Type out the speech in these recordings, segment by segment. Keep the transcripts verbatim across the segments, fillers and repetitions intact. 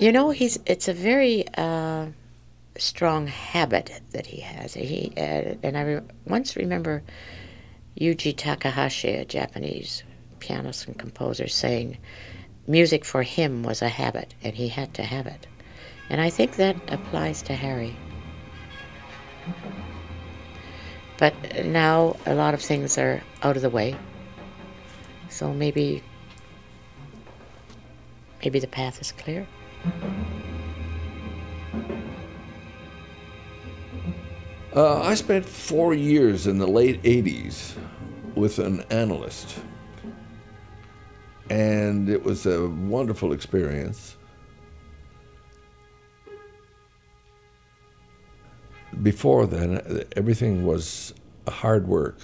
You know, he's it's a very uh, strong habit that he has. He uh, and I re once remember Yuji Takahashi, a Japanese pianist and composer, saying music for him was a habit, and he had to have it. And I think that applies to Harry. But now a lot of things are out of the way, so maybe maybe the path is clear. Uh, I spent four years in the late eighties with an analyst, and it was a wonderful experience. Before then, everything was hard work.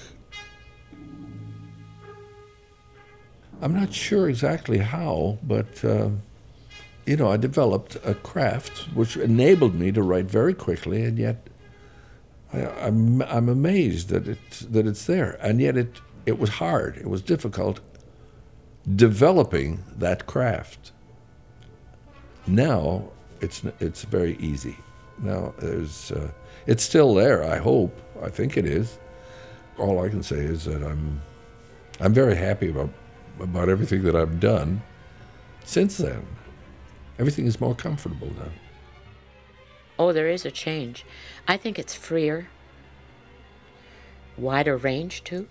I'm not sure exactly how, but uh, you know, I developed a craft which enabled me to write very quickly, and yet I, I'm I'm amazed that it's that it's there, and yet it it was hard. It was difficult developing that craft. Now it's it's very easy. Now there's uh, it's still there. I hope. I think it is. All I can say is that I'm I'm very happy about about everything that I've done since then. Everything is more comfortable now. Oh, there is a change. I think it's freer, wider range too.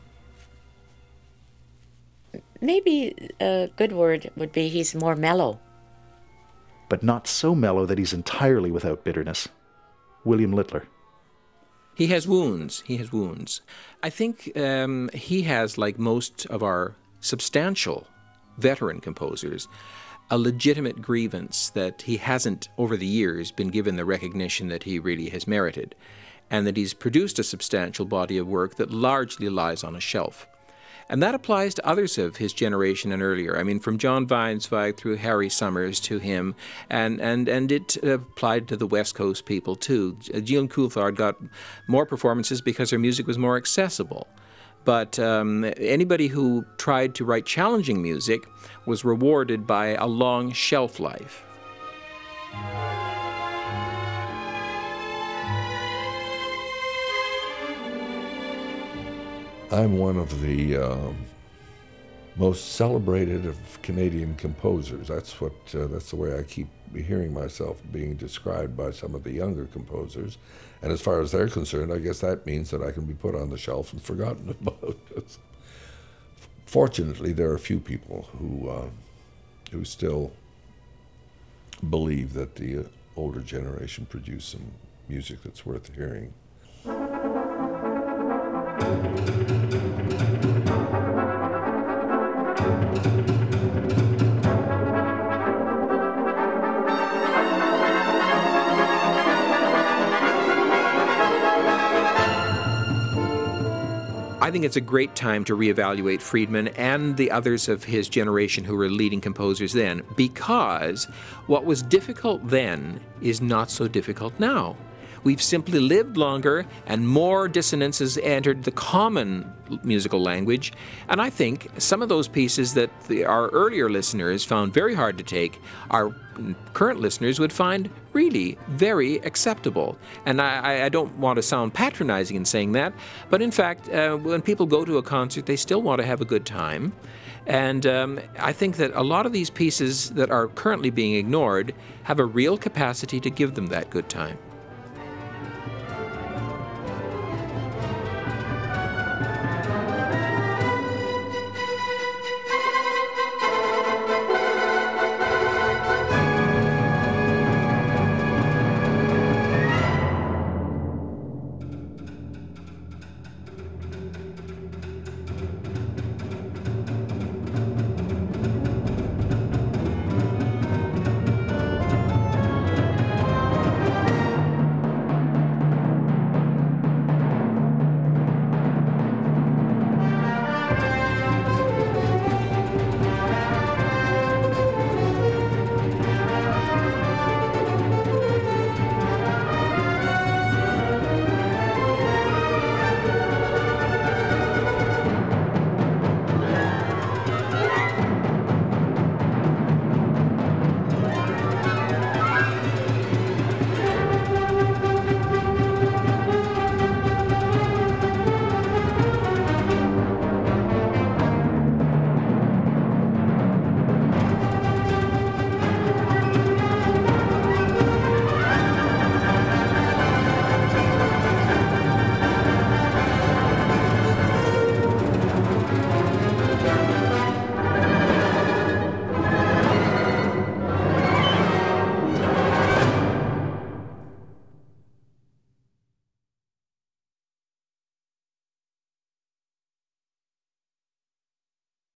Maybe a good word would be he's more mellow. But not so mellow that he's entirely without bitterness. William Littler. He has wounds. He has wounds. I think um, he has, like most of our substantial veteran composers, a legitimate grievance that he hasn't, over the years, been given the recognition that he really has merited, and that he's produced a substantial body of work that largely lies on a shelf. And that applies to others of his generation and earlier. I mean, from John Weinzweig through Harry Summers to him, and, and, and it applied to the West Coast people too. Jean Coulthard got more performances because her music was more accessible. But um, anybody who tried to write challenging music was rewarded by a long shelf life. I'm one of the um, most celebrated of Canadian composers. That's what. Uh, that's the way I keep hearing myself being described by some of the younger composers. And as far as they're concerned, I guess that means that I can be put on the shelf and forgotten about. Fortunately, there are a few people who uh, who still believe that the uh, older generation produced some music that's worth hearing. I think it's a great time to reevaluate Freedman and the others of his generation who were leading composers then, because what was difficult then is not so difficult now. We've simply lived longer, and more dissonances entered the common musical language, and I think some of those pieces that the, our earlier listeners found very hard to take, our current listeners would find really very acceptable. And I, I don't want to sound patronizing in saying that, but in fact, uh, when people go to a concert, they still want to have a good time. And um, I think that a lot of these pieces that are currently being ignored have a real capacity to give them that good time.